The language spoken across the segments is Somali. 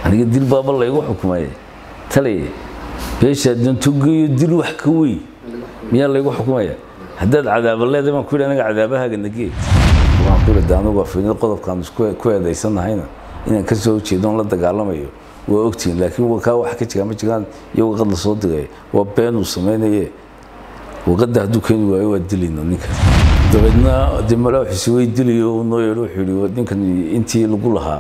aniga dil baaba laygu xukumay talay beesha dantugiyo dil wax ka weey miyaa laygu xukumaya haddaad cadaabo leedahay baan ku yidhi aniga cadaabahaga nagee waan ku yidhi anigu waa fiidin qodobkaan ku eedaysannahayna inaan ka soo jeedoon la dagaalamayo waa ogtiin laakiin waa kaa wax ka jigaa ma jiraan iyo waqad la soo digay waa been uu samaynaye waqadda hadduu keeni waayo waa dilayna ninka dabeedna dee malaaxiisi way dilayo noo yeedho wuxuu yidhi ninkan intii lagu lahaa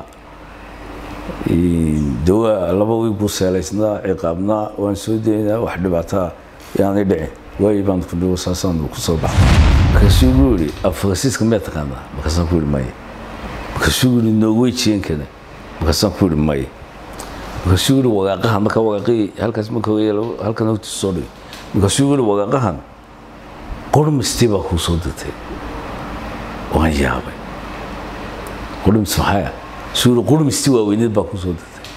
dawaa laba wiig buu seelaysnaa ciqaabnaa waan soo daynaa wax dhibaataa yaanay dhicin waayo baan ku dhigo saasaan ku soo baxay markaasuu igu yidhi afrasiiska miyaa taqaanaa markaasaan ku yidhi maya markaasuu yidhi norwejiankana markaasaan ku yidhi maya markaasuu yidhi wagaaqahan marka wagaaqii halkaas marka halkan hogtiisa soo dhigay markaasuu yidhi wagaaqahan qormistii baa kuu soo dirtay waan yaabay qormis maxaa suuro qormistii waaweyneed baa kuu soo dirtay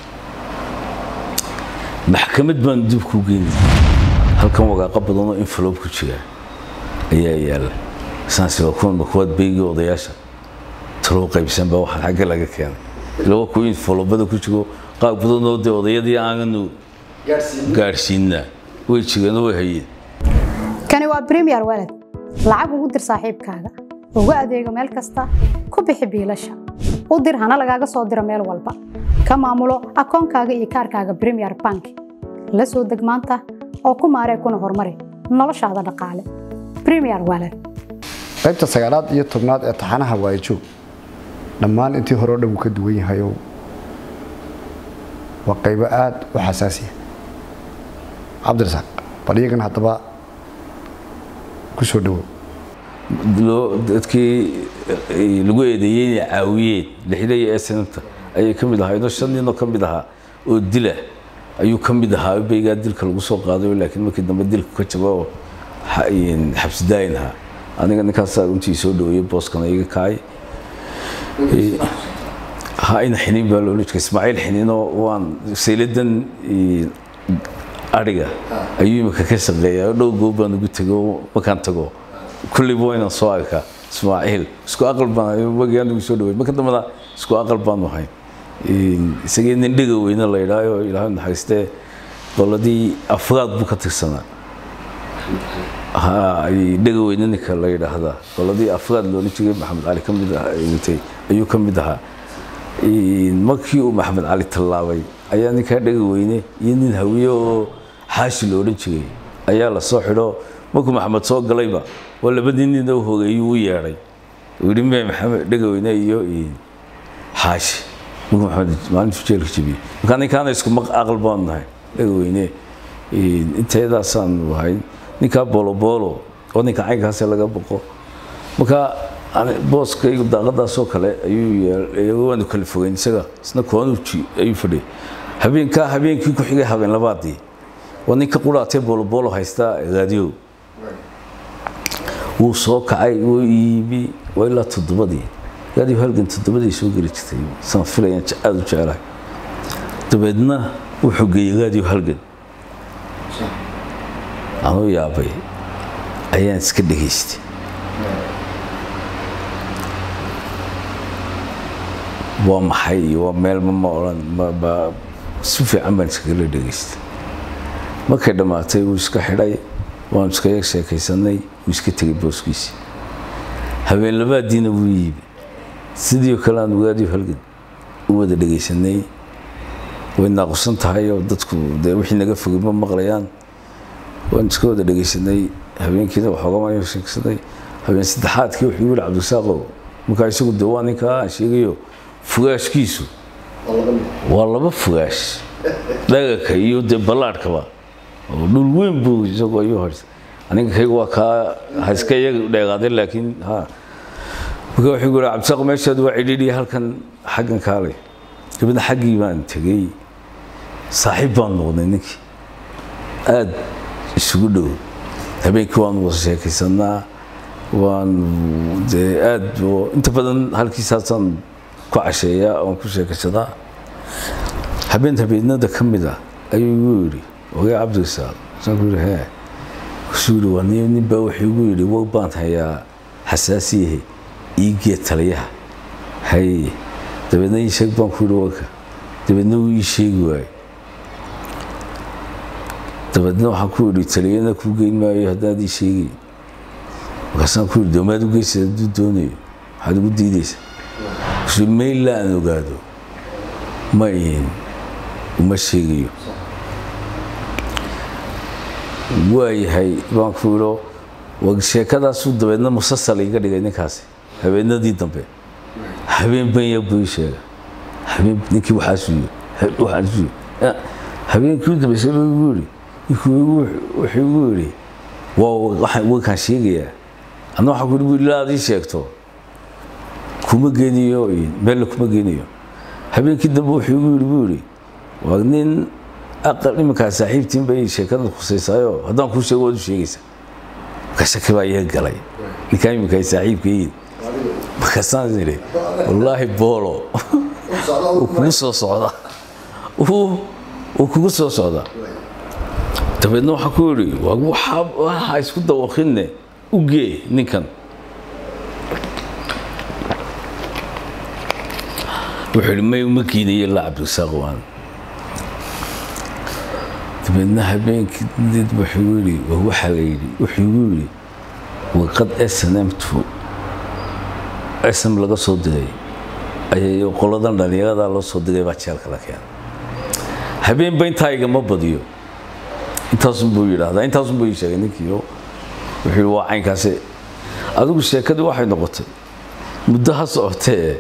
maxkamad baan dib kuu geynay halkan wagaaqa badanoo envelope ku jira ayaa yaala saansi waa kuwaad beygii odayaasha taloo qaybsan baa waxaan xagga laga keenay ilaa kuwa envelopeda ku jiro qaab badanoo dee odayadii aanu gaarsiinaa way jireen way hayeen kani waa Premier Wallet lacag ugu dir saaxiibkaaga ugu adeego meel kasta ku bixi biilasha u dir hana lagaaga soo diro meel walba ka maamulo akoonkaaga iyo kaarkaaga Premier Bank la soo deg maanta oo ku maaree kuna horumari noloshaada dhaqaale Premier Wallet qaybta 9aad iyo 10aad ee taxanaha waayo dhammaan intii hore oo dhan ka duwan yahay waa qayb aad u xasaasiya Cabdirasaaq bariyagan hadaba ku soo dhawo dadkii lagu eedeeyay caawiyeen lixday ee sanadka ay ka mid ahaayeen shanino ka mid ahaa oo dila ayuu ka mid ahaa beeyga dilka lagu soo qaaday laakiin markii dambe dilku ka jabo xabsi daayinha aniga ninkaas runtii soo dhaweeyay booskan iga kaay hayna xiniin baa loo leeyahay Ismaaciil xiniino waan sayladan ariga ayuu imika ka shaqeeyaa dhow goobaan ugu tago markaan tago kulli booyna soo arka Ismaaciil isku aqal baan wagaan ugu soo dhaweey marka damada isku aqal baan wahay isagii nin dhiga weyna la yiraayo Ilaahay naxariistee qoladii afraad buu ka tirsanaa ay dhiga weyna ninka la yiraahdo qoladii afraad loo leeyahay Maxamed Ali kamid ah ayuu kamid ahaa markii uu Maxamed Ali tallaabay ayaa ninka dhiga weyne iyo nin hawiyo xaashi loo oran jiray ayaa la soo xidho markuu Maxamed soo galayba waa labadii nin oo hogeeyay uu yeeray wili Maxamed dhiga weyne iyo xaashi Maxamed maalintii jeelka jibiyay markaan kaana isku aqal baan nahay dhiga weyne inteedaasan wahay ninka bolo oo ninka caygaas laga boqo marka booskaygu daaqadaas oo kale ayuu waan kala fogeyn isaga isna koonuji ayuu fadhiyay habeenkii ku xigay habeen labaadii ninka quraatay bolo haysta raadiyo wuu soo kacay wuu iibi way la todobadii raadiyo halgan todobadii soo geli jirtay san filayaan aad u jecelahay dabeedna wuxuu geeyay raadiyo halgan anuu yaabay ayaan iska dhageystay waa maxay waa meel ma oran ma si fiican baan iskaga dhageystay markay dhamaatay uu iska xidhay waan iska sheekaysanay uu iska tagay booskiisa habeen labaadiina wuu yibi sidii kale aan ugaadiyo halgan u wada dhageysanay way naaqsan tahay oo dadku wixii naga fogay ma maqlayaan waan iska wada dhageysanay habeenkiina waxooga ma sheekaysanay habeen saddexaadkii wuxuu yiri Cabdirasaaqo markaa isagu dawaaninka aan sheegayo fugaashkiisu waa laba fugaash dhagaka iyo balaadhkaba oo dhul weyn buu isagoo ayuu haystay aniga kaygu waa ka hayska iyaga dheegaaday laakiin marka wuxuu yiri Cabdirasaaq meeshaad waa cidhiidhi halkan xaggan kaalay gabadha xaggii baan tagay saaxiib baan noqday ninkii aad isugu dhow habeenkii waan wada sheekaysanaa waan aad inta badan halkiisaasan ku casheeyaa oo ku sheekaysadaa habeenada kamid ah ayuu yiri ogaa Cabdirasaaq soo yiri suuri waa nin baa wuxuu yiri waa baan hayaa xasaasiye iiga taliyaha hay dabeedna sheeg baan ku yiri dabeedna wuu ii sheegi waayey dabeedna waxaan ku idhi taliyana kuu geyn maayo haddaad ii sheegay markaasaan ku idhi doomaad u geysa hadduu doonayo waxaad ugu diidaysaa kusuu mayl aan ogaado ma ihin uma sheegayo waayahay baan ku idho sheekadaasuu dabeedna musasal iga dhigay ninkaasi habeenadii dambe habeen banya buu ii sheegay habeen ninkii waxaasuu habeenkii u dambeysay buu igu yidhi wuxuu igu yidhi wakaan sheegayaa adna waxaan ku yidhi buu ilaa aad ii sheegto kuma geeniyo meella kuma geeniyo habeenkii dambe wuxuu igu yidhi buu yidhi waa nin aqal iminkaa saaxiibtiin bay sheekada khusaysaayoo haddaan kuu sheego waad u sheegaysaa marka shaki baa iga galay ninkaan iminka ay saaxiibka yihiin markaasaan idhi wallaahi boolo uu kugu soo socda uu kugu soo socda dabeedna waxaan ku idhi waxaa isku dawaqinne u gee ninkan wuxuu yidhi may uma kiinayo ilaa cabdirasaaq waan dabeedna habeenkii did wuxuu yidhi waxaa la yidhi wuxuu igu yidhi waqad snmtu sm laga soo digay ayay qoladan dhalinyarada loo soo digay baa jeelka la keenay habeenba intaa igama badiyo intaasun buu yidhaahdaa intaasun buu ii sheegay ninkii wuxuu yidhi waa caynkaasi adigu sheekadii waxay noqotay muddo ha socotee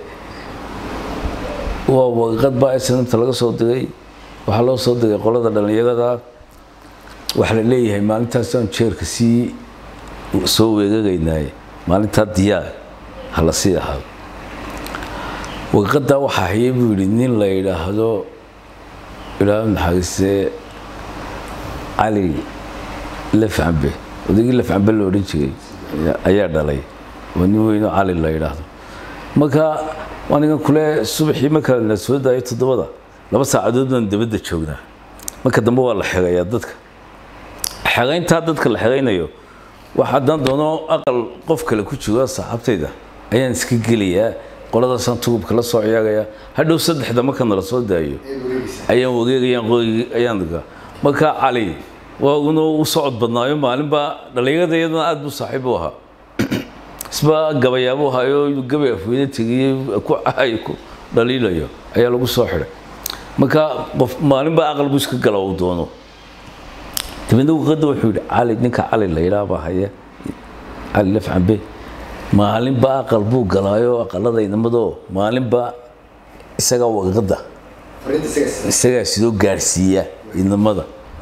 waa waqad baa snmta laga soo digay waxaa loo soo digay qolada dhalinyarada waxa la leeyahay maalintaasaan jeerka sii soo weegagaynaaye maalintaa diyaar ha la sii ahaado waqaddaa waxaa hayay buu yidhi nin la yidhaahdo ilaa naxariistee cali lafcambe odaygii lafcambe la odhan jiray ayaa dhalay waa nin weynoo cali la yidhaahdo marka anigan kule subaxii marka la soo daayo 7 2 saacadood baan dabadda joognaa marka dambe waa la xirayaa dadka xiraynta dadka la xiraynayo waxa haddaan doono aqal qof kale ku jiro saaxiibtayda ayaan iska gelayaa qolada santuubka la soo ciyaaraya hadhow 3 marka la soo daayo ayaan wareegayaan marka cali waa uu socod badnaayo maalinba dhalinyarada aad buu saaxiib u ahaa isba gabayaabo hayo gabay afweynta tigay ku caay ku dhaliilayo ayaa lagu soo xiray marka qof maalinba aqal buu iska galo oo doono dabadna waqad wuxuu yidhi cali ninka cali la yiraahdo haya cali lafcambe maalinba aqal buu galaayo aqalada inamado maalinba isaga waqada isaga sidoo gaarsiiya inamada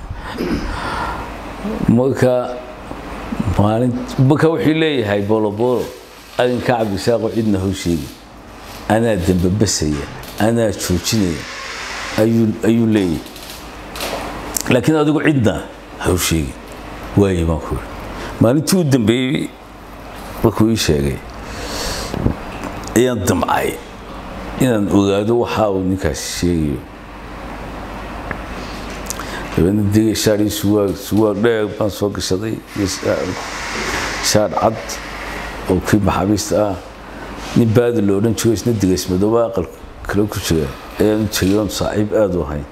marka wuxuu leeyahay bolo arinka cabdisaaqo cidna hoo sheegi anaa dambabasaya anaa joojinaya ayuu leeyahay laakiin adigu cidna hoo sheegi waaye baan ku yidhi maalintii u dambeeyey markuu ii sheegay ayaan damcay inaan ogaado waxa uu ninkaasi sheegayo dabeedna digay shaadhii suwaag dheer baan soo gashaday shaadh cad oo kii maxaabiista ah nin baadi lo odhan jiro isna digays madooba aqal kale ku jira ayaan u tegay oon saaxiib aad u ahayn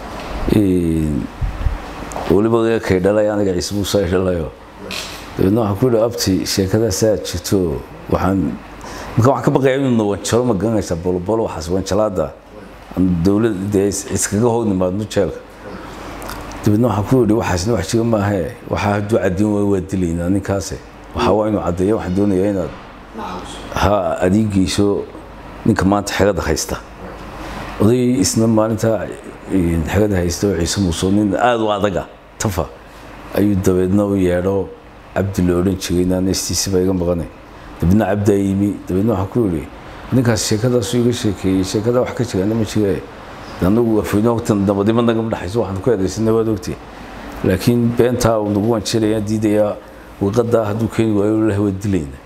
weliba kay dhalay aniga ciise muuse dhalayo dabeedna waxaan ku yidhi abti sheekadaas aad jirto waxaan ka baqayaa inuu wanjalo ma garanaysaa bolobolo waxaas wanjalaada dowladda iskaga hor nimaadno jeelka dabeedna waxaan ku yidhi waxaasna wax jira maahe waxaa hadduu caddiin waa dilaynaa ninkaase waxaa waa inuu caddeeya waxaan doonayaa inaad adeegayso ninka maanta xerada haysta oday isna maalinta xerada haysta oo ciise muuse nin aad u adaga tafa ayuu dabeedna u yeedho cabdi la odhan jiray naanaystiisi baa iga maqanay dabeedna cabdi aa yimi dabeedna waxaan ku yidhi ninkaas sheekadaasuu iga sheekeeyey sheekada wax ka jiraana ma jire anagu afweyne waqtan nabadnimo naga dhaxayso waxaan ku eedaysana waad ogtay laakiin beentaa uu nagu wanjelayaa diidayaa waqadaa hadduu keeni waayo ilaah waa dilayna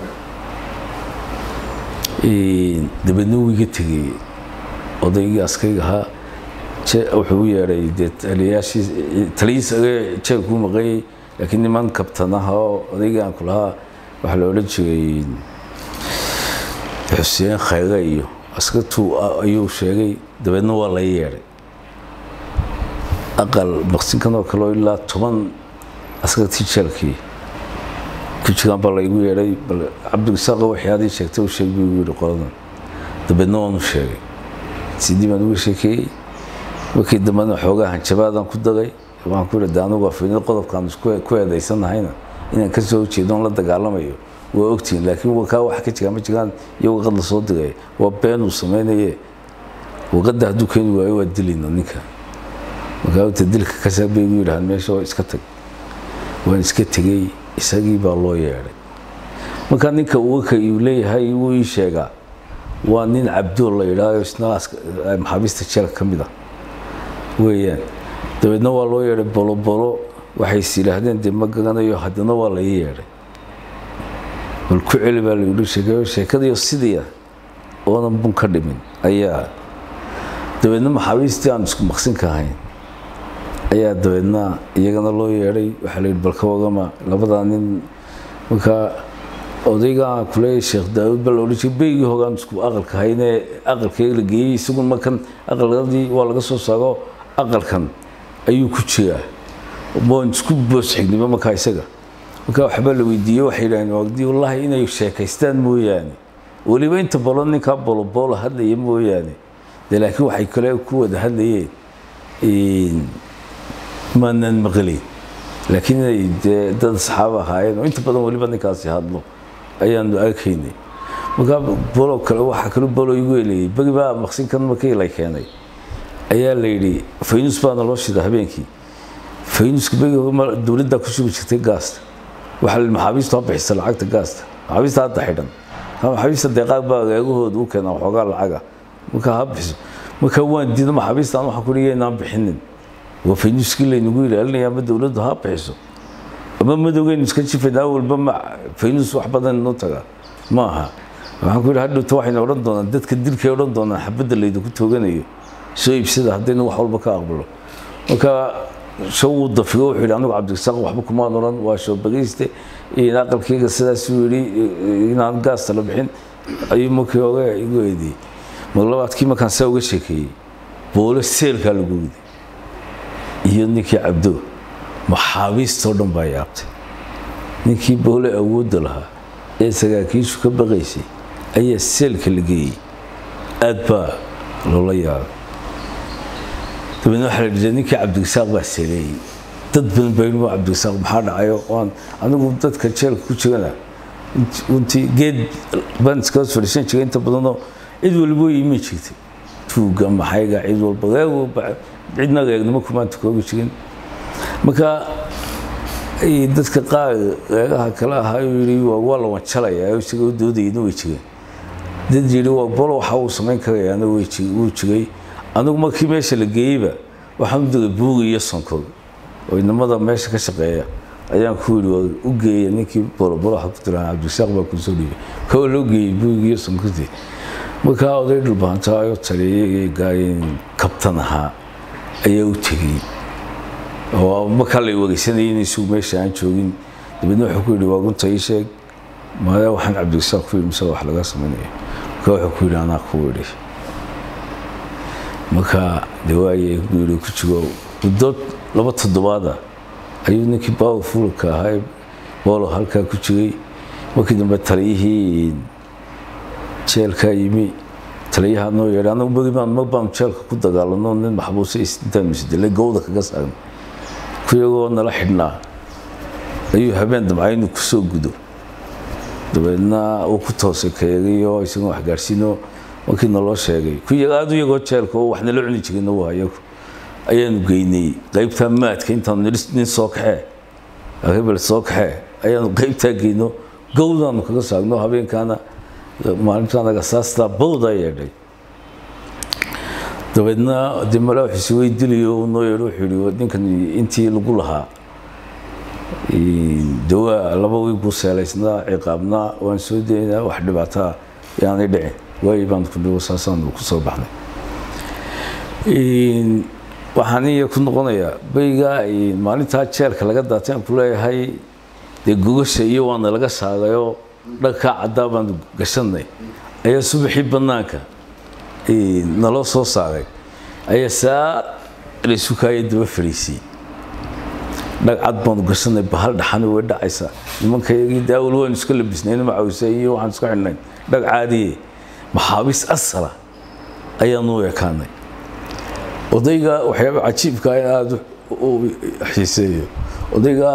dabeedna wuu iga tegey odaygii askariga ahaa wuxuu u yeedhay dee taliyiis jeelkuu maqayey laakiin niman kabtanaha oo odaygii aan ku lahaa waxaa la odhan jiray xuseen khayre iyo askartu ayuu sheegay dabeedna waa la yeedhay aqal maqsinkan oo kale ilaa 10 askartii jeelkii ku jiraan baa la igu yeedhay bal Cabdirasaaq waxyaadii sheegtay uu sheegay uu yiri qoladan dabeedna waanu sheegay sidii baan ugu sheekay markii dambana xoogaa hanjabaadan ku dagay waxaan ku yiri anigu afayna qodobkan ku eedaysanaayna inaan ka soo jeedo la dagaalamayo waa ogtiin laakiin waxa wax ka jira ma jiraan iyagu qad la soo digay waa been uu sameeyay waqada haduu keen waayo waa dilina ninka markaa dilka ka saabay uu yiraahdo meesha iska tag waan iska tagay isagii baa loo yeeray marka ninka uu ka leeyahay uu ii sheega waa nin Cabdulla ilaahay isna maxaabista jeel kamida weeyaan dabeedna waa loo yeeray bolo waxay silaahdeen dib ma garanayo haddana waa la yeeray bal ku celi baa la yiri sheekadii sidii oo bun ka dhimin ayaa dabeedna maxaabistii aan isku maqsin ka hayn ayaa dabeedna iyagana loo yeeray waxa la yiri bal ka wagama labada nin marka odayga kulay Sheekh Daawud bal oo beeyii hogaan isku aqalka hayne aqalkay la geeyay isagu markan aqalladii waa laga soo saago aqalkan ayuu ku jiraa boon isku boos xignimo marka isaga marka waxba la weydiiyay waxay yiraahdeen waqti wallahi inay sheekaystaan mooyaane waliba inta badan ninka bolo hadlay mooyaane laakiin waxay kale ku wada hadlayeen maanan maqlay laakiin ay dad saxaaba ahaayeen inta badan waliba ninkaasi hadlo ayaan arkaynay marka bolo kale waxa kale bolo igu leeyay bagiba maqsinkan markii la keenay ayaa la yiri faynus baan loo shiday habeenkii faynus bagiba dawladda ku shubi jirtay gaas waxa la maxaabiista bixisa lacagta gaasta maxaabiista hadda xidhan maxaabiista deeqaad baa reegahooda u keenay xogaa lacaga marka habis marka waan diiday maxaabiista waxa ku dhigeenaan bixinin waa faynuskii laynagu ilaalinaya ma dawladdu ha bixiso ama madowgeyn iska jifay awalba ma faynus wax badan noo taga maaha waxaan ku yiraahdaa hadda waxayna oran doonaan dadka dilkay oran doonaan xabadda laydu ku tooganayo soo iibsada haddii wax walba ka aqbalo marka soo dafiyo wuxuu yiri anigu Cabdirasaaq waxba kuma oran waa soo bagayste in aqalkayga sidaas uu yiri inaan gaas la bixin ayuu markii oga igu eedii maglabaadkii markaan saa uga sheekay boolo seelka lagu widi iyo ninkii Cabdo maxaabisto dhan baa yaabtay ninkii boolo awood lahaa ee sagaakiishu ka baqaysay ayaa seelka la geeyay aad baa loola yaabay dabeedna waxa la yidhi ninkii Cabdirasaaq baa seelay dad badan baa yidhi Cabdirasaaq maxaa dhacayo waan anigu dadka jeelka ku jirana intii geed baan iska fadhiisan jiray inta badan cid walba yimi jirtay tuuga maxayga cid walba cidna reegnimo kuma tukoobi jirin marka dadka qaar reegaha kala ahaa yiri waa la wancalaya oo isaga doodayna way jireen dad yiri waa bolo waxa uu sameyn karayana way jiray anigu markii meesha la geeyba waxaan diray buug iyo sonkor oo inamada meesha ka shaqeeya ayaan ku yiri u geeyay ninkii bolo waxa ku tiraa Cabdirasaaq baa ku soo dhigay koo loo geeyay buug iyo sonkortii marka oday dhulbaanta ayo taliyay gaayeen kabtanaha ayaa u tagay oo marka la wareysanayay inay soo meesha aan joogin dibadna wuxuu ku yiri waa gunta ii sheeg maada waxaan Cabdirasaaq ku yiri wax laga sameeyo ka wuxuu ku yiri ana ku yiri marka dawaaye ku yiri ku jigo dad laba toddobaad ayuu ninkii powerful ka ahay bolo halka ku jiray markii dambe taliyihii jeelka yimi taliyaha noo yeeray anagu baan jeelka ku dagaalano nin maxbuus intaan misdilay gowda kaga saaran kuyagoo nala xidhnaa ayuu habeen damcaynu ku soo gudo dabeedna uu ku toosay kayagiyo isagoo wax gaarsiino markii naloo sheegay kuyaga iyagoo jeelka oo waxna la cuni jirin oo ayagu ayaanu geynay qaybta maadka intaan nin soo kaxee hebel soo kaxee ayaanu qaybta geyno gowdaanu kaga saarno habeenkaana maalintan aga saasta bowda yeedhay dabeedna dimala wuxuu way diliyo noo yeedho wuxuu yiri ninkan intii lagu lahaa dawa laba way buu seelaysnaa ciqaabna waan soo deynaa wax dhibaato yaanay dhicin way baan ku dhigo saasaan ku soo baxnay waxaan iyo ku noqonayaa bayga maalinta jeelka laga daateen ku leeyahay gogasha iyo waana laga saarayo dhanka cadda baan gashanay ayaa subaxii banaanka naloo soo saaray ayaa saa laysu kaayay daba fariisay dhagcad baan gashanay bahal dhaxan way dhacaysa nimankayagii daawal waan iska labisnay macawisa iyo waxaan iska xidhnay dhag caadiye maxaabiis asala ayaan u yaqaanay odayga waxyaabo cajiibka aad u xiiseeyo odayga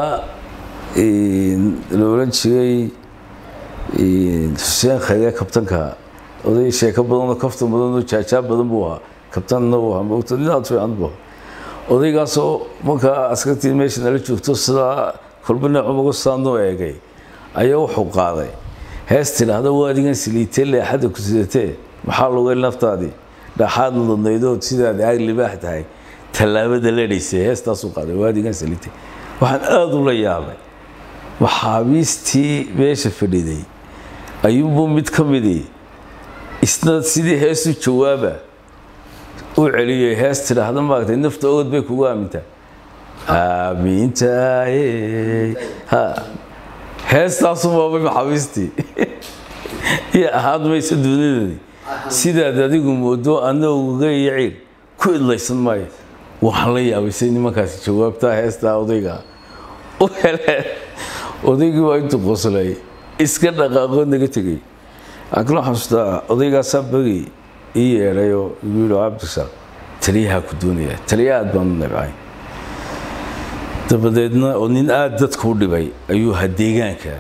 la oran jiray Xuseen Khayre kabtanka oday sheeko badan oo kaftan badan oo jaajaab badan buu ahaa kabtanna uu ahaa moogtanaad fiican buu odaygaasoo marka askartii meesha nala joogto sida kolbana ugu saanoo eegay ayaa wuxuu qaaday hees tiraahdo waadigan siliitay leexada ku sidatee maxaa looga naftaadii dhaxaad ladnaydo sidaad aag libaax tahay talaabada leedaysay heestaas uu qaaday waadigan siliitay waxaan aad u la yaabay maxaabiistii meesha fadhiday ayuubuu mid ka midii isna sidii heesu jawaaba u celiyay hees tiraahdo maagtay nafta ood bay kugu aamintaa aamintaay ha heestaasu maabay maxaabiistii iyo ahaad maysa dunidani sidaad adigu moodo anna uga yaciil ku idlaysan maayo waxaan la yaabaysay nimankaasi jawaabtaa heestaa odayga u heleen odaygii waa intuu qoslay iska dhaqaaqoo naga tegey akla xasuustaa odaygaasaa bagay ii yeedhayoo igu yidhi cabdisaaq taliyaha ku doonaya taliya aad baan u nabcay dabadeedna oo nin aad dadka u dhibay ayuu ahaa deegaanka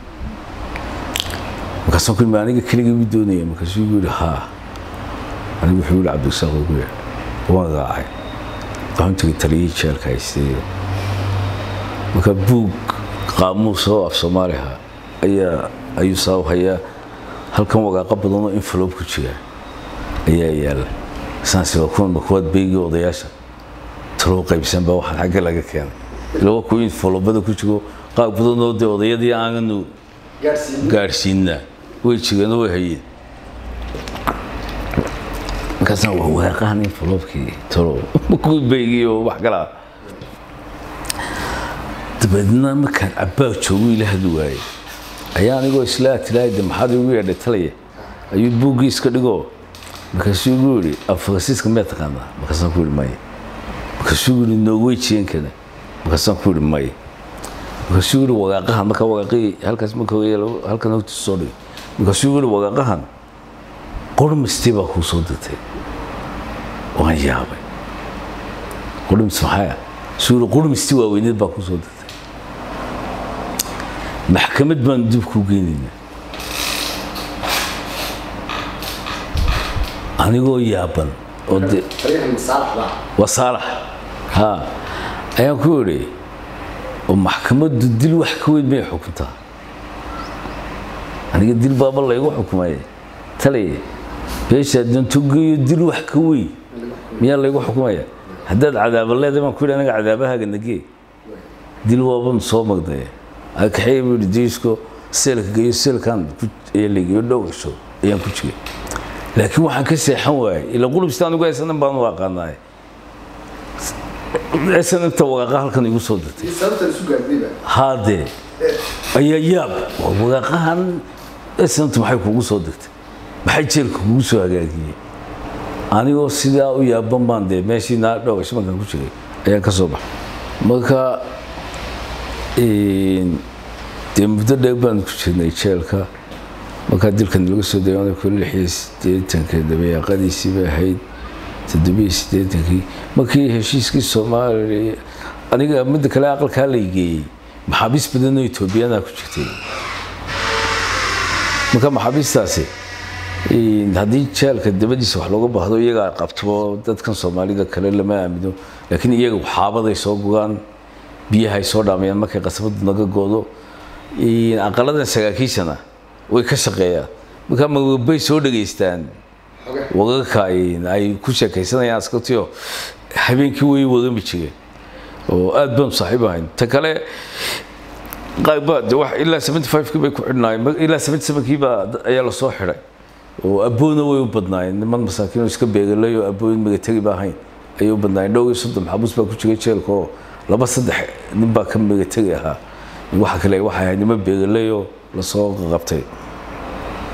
markaasaan ku yidhi aniga keligii u doonaya markaasuu igu yidhi haa anigu wuxuu yidhi cabdisaaq ugu yeedh waan raacay waxaan tegey taliyihii jeelka haystay marka buug qaamuus oo af Soomaaliha ayuu soo hayaa halkan wagaaqa badan oo envelope ku jira ayaa yaala saasi waa kuwad beegi odayaasha talo qaybsan baa waxa xagga laga keenay loo ku envelope ku jiro qaab badan oo odayadii aanu gaarsiinna way jireen oo hayeen markaasna waa waraaqahan envelope-kii talo ku beegi oo wax kala dabadna markaan abbaag joogo ilaahdu waayey ayaa anigoo islaa tilaayda maxaad ugu yeedhay talaya ayuu buuggii iska dhigoo markaasuu igu yidhi afrasiiska miyaa taqaanaa markaasaan ku yidhi maya markaasuu yidhi norwejiankana markaasaan ku yidhi maya markaasuu yidhi waraaqahan markaa waraaqii halkaas marka halkan hogtiisa soo dhigay markaasuu yidhi waraaqahan qormistii baa kuu soo dirtay waan yaabay qormis maxaa suu yidhi qormistii waaweyneed baa kuu soo dirtay maxkamad baan dib ku geenaynaa anigoo yaaban oo waa saalax ha ayaan ku yidhi oo maxkamaddu dil wax ka weyn may xukuntaa aniga dil baaba laygu xukumay talay beesha danto geeyo dil wax ka weyn miyaa laygu xukumaya haddaad cadaaba leedahay baan ku yidhi aniga cadaabahaaga nagee dil waaban soo magdaya akaxay buu diisko seelka geeyo seelkan eeligiyo dhowsho ayaan ku jiray laakiin waxaan ka seexan waayay ila qulubstaan ugu haysan baan u aqaanaay aysan inta waqaqa halkan igu soo dirtay sababta isu gaadhiba haade ayaa yaab waqaqahan aysan maxay kugu soo dirtay maxay jeelka kugu soo hagaagiyay anigoo sidaa u yaaban baan de meeshii naa dhowsho markaan ku jiray ayaan ka soo baxay marka dee muddo dheer baan ku jirnay jeelka markaa dilkan laga soo dayaanay kun 86 dabeeqadiisii bay ahayd 87 markii heshiiskii Soomaaliya aniga mid kale aqalka la geeyay maxaabiis badan oo Itoobiyana ku jirtay marka maxaabiistaasi haddii jeelka dabadiisa wax looga baahdo iyaga qabto dadkan Soomaalida kale lama aamino laakiin iyaga waxaabaday soo go'aan biyaha ay soo dhaamayaan markay qasabada naga goodo aqaladan sagaakiisana way ka shaqeeyaan marka bay soo dhageystaan waqooyiga ay ku sheekaysanayaan askatiyo habeenkii way wadami jireen oo aad baan saaxiib ahayn ta kale qaybad wax ilaa 75 bay ku xidhnaayeen ilaa 77 ba ayaa la soo xiray oo aboona way u badnaayeen niman masaakiin iska beegalay oo abooyin magatagi ba ahayn ay u badnaayeen dhowr iyo 30 xabus baa ku jiray jeelka oo laba saddex nin baa ka magatagi ahaa waxa kale waxa ahayd niman beegalay oo la soo qabtay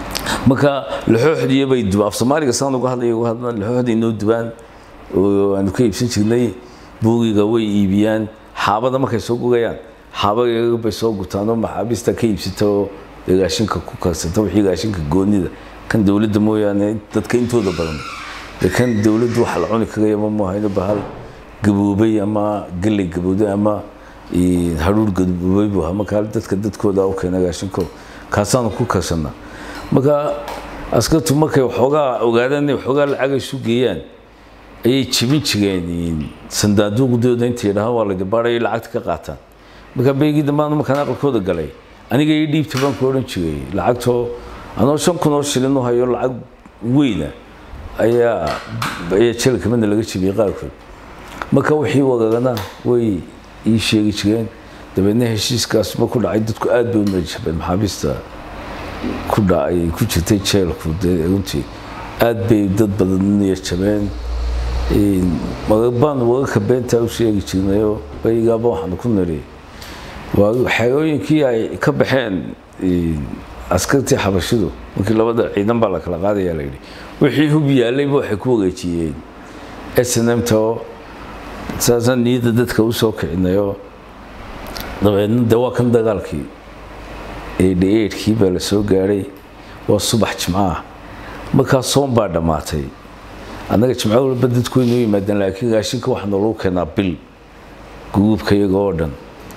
marka laxooxdiye bay dubaan Soomaaliga saan uga hadlaan laxooxdi inoo dubaan oo aan ka iibsan jirnay buugiga way iibiyaan xaabada markay soo gugayaan xaabaga bay soo gutaan oo maxaabista ka iibsato gaashinka ku karsata wixii gaashinka goonida kan dawladda mooyaane dadka intooda badan kan dawladdu waxa la cuni kaga yama ma hayno bahal gaboobay ama galay gabooday ama haruur gaboobay buu ama kale dadkooda oo keenay gaashinko kaasaan ku karsana marka askartu markay waxoogaa ogaadaan waxoogaa lacag ay sugeeyaan ay jibin jigeen sandaadooda intii dhaha waa la dibaaray lacagta ka qaataan marka beegi dambaan markaan aqalkooda galay aniga ii dhiibtay baan ku oran jiray lacagto anoo 5,000 shilin oo hayo lacag weyna ayaa jeelka mid laga jibiyay qaarkood marka wixii wagagana way ii sheegi jireen dabeedna heshiiskaas ma ku dhacay dadku aad bay u najabeen maxaabista ku dhacay ku jirtay jeelku runtii aad bay dad badan u jabeen magabaan waga beenta u sheegi jirnayo baygaaba waxaan ku nari waa xayooyinkii ay ka baxeen askartii xabashidu markii labada ciidan baa la kala qaadaya la yiri wixii hub yaalay waxay ku wareejiyeen SNM-to saasan niyada dadka u soo kicinayo dabeedna dawaa kan dagaalkii dheedkii baa la soo gaaray waa subax jimcaha markaa soon baa dhamaatay anaga jimcaha walba dadku inuu yimaadaan laakiin gaashinka waxaa noo keenaa bil guubka iyaga oo dhan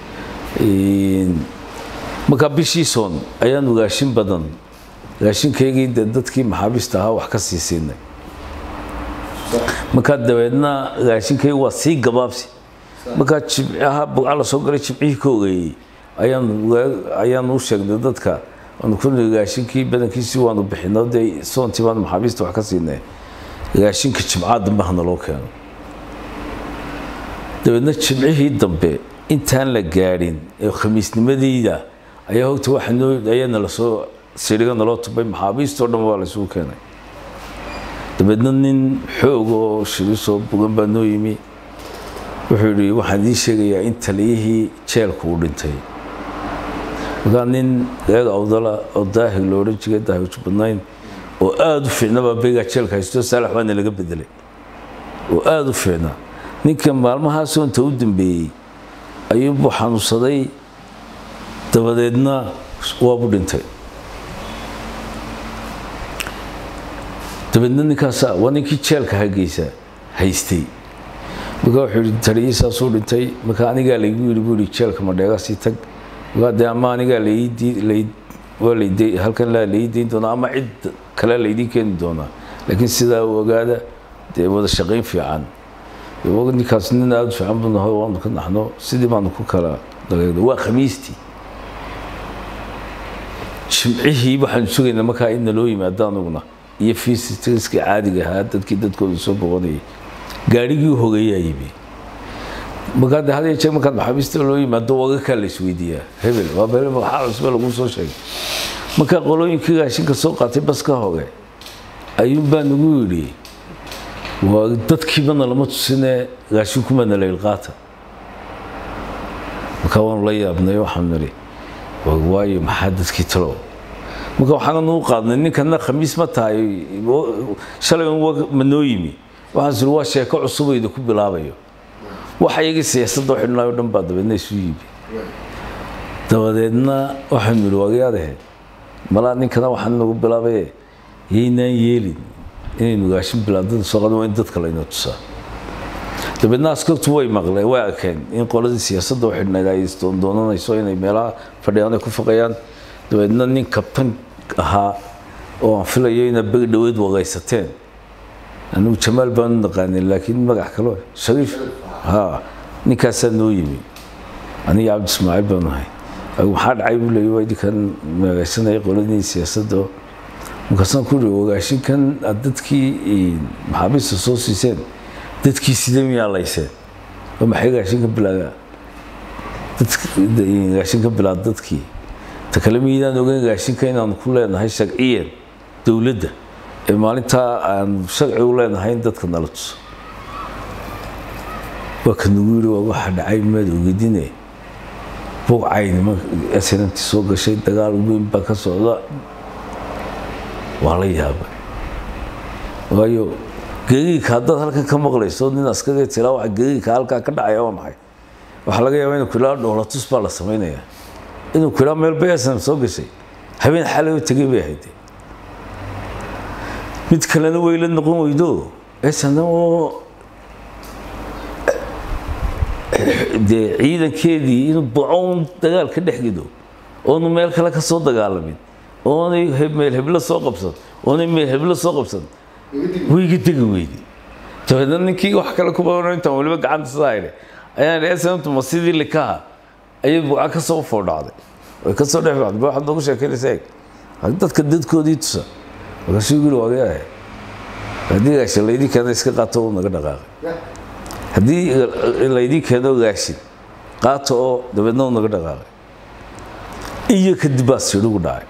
markaa bishii soon ayaanu gaashin badan gaashinkaygii dadkii maxaabista ahaa wax ka sii siinay markaa dabeedna gaashinkayga waa sii gabaabsi markaa jimcaha buuca la soo galay jimcihii ka ogeeyey ayaanu u sheegnay dadka aanu ku niri gaashinkii badankiisii waanu bixinoo dee soontii baanu maxaabista wax ka siinay gaashinka jimcaha dambe hana loo keeno dabeedna jimcihii dambe intaan la gaadhin ee khamiisnimadeyda ayaa hogta ayaana lasoo siriga naloo tubay maxaabiistoo dhan waa laysugu keenay dabeedna nin xoog oo shirisoo bugan baa noo yimi wuxuu yidhi waxaan idiin sheegayaa in taliyihii jeelku u dhintay markaa nin eega awdala oo daahig lo odhan jiray daahig badnayn oo aada u fiicnabaa beegaa jeelka haysto saalax waana laga bedelay oo aada u fiicna ninka maalmahaasoo inta u dambeeyey ayuunbuu xanuunsaday dabadeedna waabu dhintay dabeedna ninkaasa waa ninkii jeelka hageysa haystay markaa wuxuu yidhi taliyihii saasuu dhintay markaa anigaa laygu yidhi buu yidhi jeelka madheega sii tag markaa dee ama anigaa halkan laii dayn doonaa ama cid kale laydiin keeni doonaa laakiin sidaa u ogaada dee wada shaqayn fiican ninkaas nin aada u fiican buu nahay waanu ka naxno sidii baanu ku kala dagayno waa khamiistii jimcihii waxaanu sugaynaa markaa in naloo yimaado anuguna iyo fiisitriskii caadiga ahaa dadkii dadkooda soo boqonayay gaadhigii hogeeyaa yimi markaa de hadii jeer markaad maxaabiista loo yimaado waga kaa la isweydiiyaa hebel waa beel waxaa cusbe lagu soo sheegay markaa qolooyinkii gaashinka soo qaatay baska hoge ayuunbaa nagu yidhi waa dadkiibana lama tusine gaashinkumana la ilqaata markaa waanu la yaabnay waxaanu nidhi waayo maxaa dadkii talow marka waxaan u qaadnay ninkana khamiis ma tahay shalay ma noo yimi waxaan sir waa sheeko cusub oo ku bilaabayo waxa iyaga siyaasadda xidhnaayo dhan baa dabeedna isu yibi dabadeedna waxaan nidhi waagayaadahe malaa ninkana waxaan nagu bilaabay yaynaan yeelin inaynu gaashin bilaadada soo qadan waa in dadka laynoo tusaa dabeedna askartu way maqleen way arkeen in qoladii siyaasadda u xidhnayd ay doonanayso inay meelaha fadhiyaan ay ku faqayaan dabeedna nin kabtan ahaa oo aan filayo inay bagi dhaweyd wagaysateen anigu jamaal baanu naqaanin laakiin magac kale shariif ninkaasaa noo yimi aniga cabdi ismaaciil baanu ahay maxaa dhacay buu leeyahy waa idinkan magaysanaya qoladii siyaasadda markaasaan ku yidhi wagaashinkan aad dadkii maxaabiista soo siiseen dadkii sidee miyaa layseen oo maxay gaashinka bilaadaa gaashinka bilaad dadkii ta kale miydaan ogeyn gaashinka inaanu ku leenahay sharciyan dowladda ee maalintaa aan sharci u leenahay in dadka nala tuso waa ka nagu yidhi waa waxa dhacay maad ogedine buucayni SNMT soo gashay dagaal weyn baa ka socda waa la yaabay waayo geeriga haddaad halkan ka maqlayso nin askaga tiraa waxa geeriga halkaa ka dhacaya waa maxay waxa laga yaabaa inuu kula dhoolatus baa la sameynaya inuu kula meel beesan soo gashay habeen xalay u tagay bay ahayd mid kalena way la noqon weydo eesana oo de ciidankeedii inuu boon dagaal ka dhex gido oo meel kale ka soo dagaalamin oo meel hebla soo qabsan oo meel hebla soo qabsan wayga tagi weydi tabadan ninkii wax kale ku badan inta waliba gacanta saayay ayaan eesantu masidii likaha ayay buuca ka soo foodhacday way ka soo dhexbaaday waxa lagu sheekeynayay dadka dadkoodii tusa waxa soo gudub waagay hadii ay shaleedii kada iska qaato oo naga dhaqaaqay hadii leedii kada gaashin qaato oo dabadna naga dhaqaaqay iyo kadib baa sidoo dhacay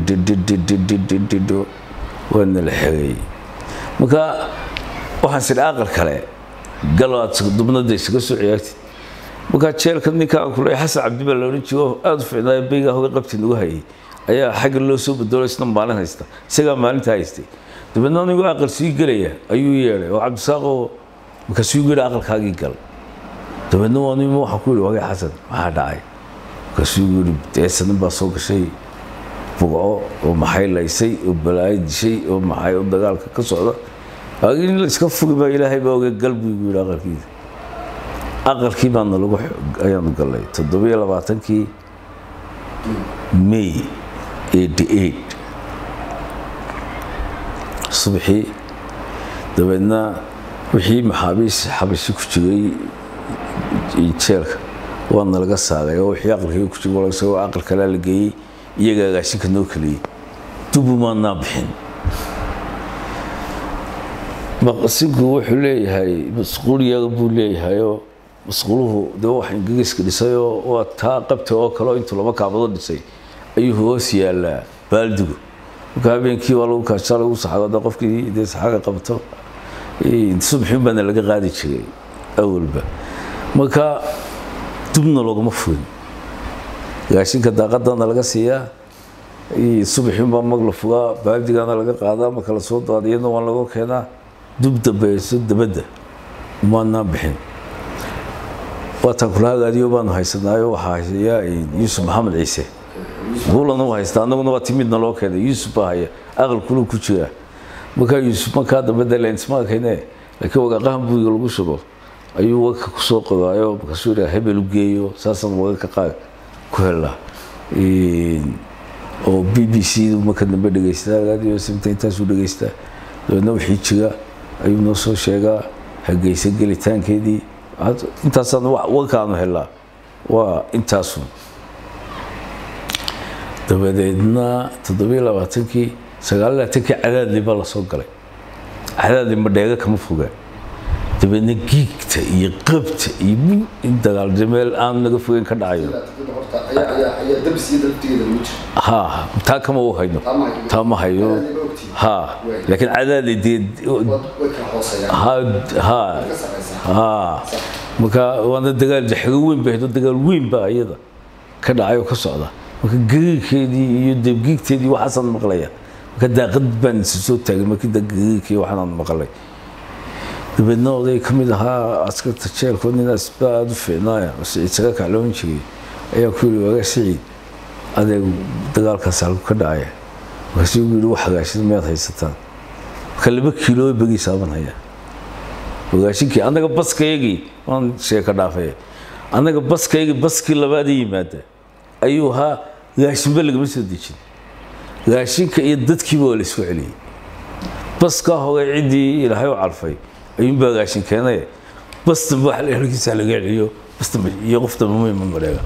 wana la xigay marka waxaan sida aqal kale galaad dubnada isaga soo ciyaartay marka jeelka ninka kulay Xasan Cabdi baa la oran jiray aad u fiicnaa bayga hoga qabti lagu hayay ayaa xag loo soo bedelo isna maalin haysta isaga maalinta haystay dabadna anigu aqal sii galaya ayuu yeeray oo Cabdisaaqo marka sii galay aqalkaagii gal dabadna anigu waxa ku yiri Xasan waxa dhacay ka sii galay deesan baa soo gashay buuco oo maxay laysay oo balaay dishay oo maxay u dagaalka ka socda laakiin la iska fogay Ilaahay baa oga qalbigu yiri aqalkii baan lagu ayaan galay 27kii May 88 subaxii dabadna wixii maxaabiis xabashi ku jiray jeelka waana laga saaray oo wixii aqalkii ku jiray soo aqal kale la geeyay iyaga gaashinka noo kaliye dubu ma nabxin maqsinku wuxuu leeyahay masquuliyaga buu leeyahay oo masquuluhu de wax ingiriiska dhisay oo taa qabta oo kale intuu laba kaabado dhisay ayuu hoos yaala baaldigu habeenkii waa lagu kaashay lagu saxado qofkii de saxaga qabto subaxii baan laga qaadi jiray awalba marka dubna laguma furin gaashinka daaqadana laga siiyaa subaxii baan mag la fugaa baaldigana laga qaadaa marka la soo daadiyana waan lagu keenaa dub dabayso dabada uma bixin waatan kula hagaadiyo baan haysanaayo waxa haya Yuusuf Maxamed Ciise buulana haysta anaguna waa timidna loo keenay Yuusuf haya aqal kulu ku jira marka Yuusuf marka dabada la isma keenay laakiin waxa qaan buu lagu shubo ayuu waka ku soo qodaayo marka soo hebel u geeyo saasan waxa ka qaad ku hela oo BBC marka dambe dhageystaa radio simta intaas u dhageystaa doona wixii jira ayuu noo soo sheegaa hageysa gelitaankeedii intaasaan wakaanu helaa waa intaasu dabadeedna 27kii 29kii cadaadii baa la soo galay cadaadii ma dheega kama fogaa dabadeedna giigta iyo qabta iyo dagaal jameel aan naga fogeyn ka dhacayo ayaa dabsiga dalabtigeeda lagu jiro taa kama u hayno taa ma hayo laakiin cadaadii marka waana dagaal jaxga weyn baa dagaal weyn baa iyada ka dhacay oo ka socda marka geerkeedii iyo dabgiigteedii waxaan maqlaya marka daaqad baan soo taagay markii daqiiqii waxaan maqlay dabadna oday kamid ahaa askarta jeelka ninaas baa u fiicnaaya isaga kacloon jiray ayaa ku yiri waga Siciid adeeg dagaalkaas halku ka dhacay waxay ugu yiri wax hagaashin meed haysataan kalba kiilo bagi saabanaya wagaashinkii anaga baskaygi aan sheeka dhaafay anaga baskaygi baskii labaad yimaada ayuu ha gaashinba laga soo dejin gaashinka iyo dadkii waa la isku celiyay baska hogay cidii Ilaahay u calfay ayuu baa gaashin keenay basta wax la helkiisa laga celiyo basta iyo qofta muhiim mareega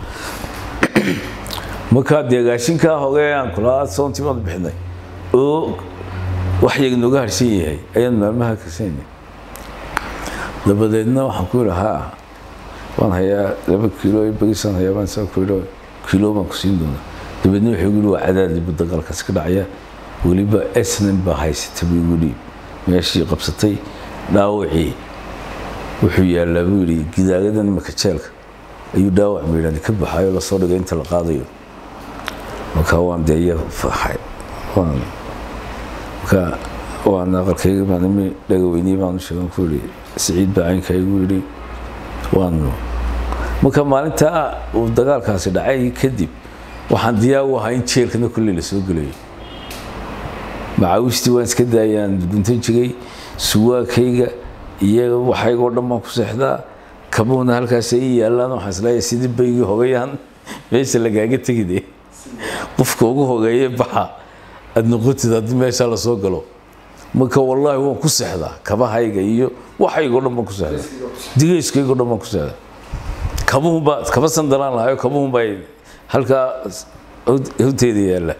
marka deegaashinka hogay aan kula soontii wad bixinay oo wax yaga nooga harsan yahay ayaan maalmaha ka seenay dabadeedna waxaan ku rahaa waan hayaa 2 kiilo bagisan hayaa baan soo kiilo baan ku siin doonaa dabadeedna wuxuu yiri waa cadaadii dagaalkaas ka dhacaya waliba SNM baa haysatay wili meeshii qabsatay dhaawacii wuxuu yaalaa wili gidaagadan marka jeelka ayuu dhaawac meelan ka baxayo la soo dhigay inta la qaadayo marka waan deeyo faxay waan marka waana qalkayga maadami dhagaweynii baan sheegan ku yiri Saciid Baacinka igu yiri waanu marka maalinta uu dagaalkaasi dhacay kadib waxaan diyaar u ahaa in jeelkana kulli la soo galay macawisti waan iska daayaan guntan jigay suwaakayga iyo waxaygo dhammaan ku seexdaa kabuuna halkaas ay yaalaan waxaan isleeyahay sidii baygi hogayaan meesha lagaaga tegide qofka ugu hogeeyay baxa ad noqotid haddii meesha la soo galo marka wallaahi waan ku seexdaa kabahayga iyo waxaygo dhammaan ku seexdaa digayskaygo dhammaan ku seexdaa kabuhunba kaba sandalaan lahayo kabuhunba halkaa hawteeda yaalla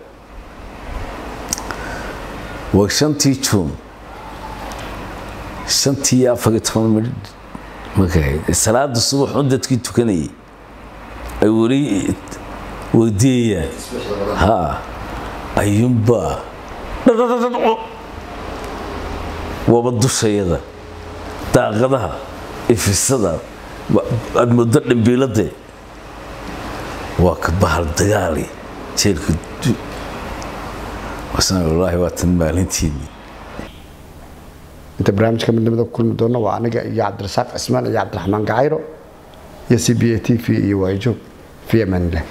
waa 5 Juun 5 markay salaada subax oo dadkii tukanayay ay wari wadiya ha ayumba waba dushayada daaqadaha ifisada ad muddo dhambiilade waa ka bahal dagaali jeelku wasan wallahi waa tan maalintiini inta barnaamijka midnimada kulmi doona waa aniga iyo Cabdirasaaq Cismaan iyo Cabdiraxmaan Gacayro iyo CBA TV iyo Wayjoog fi amaan Allah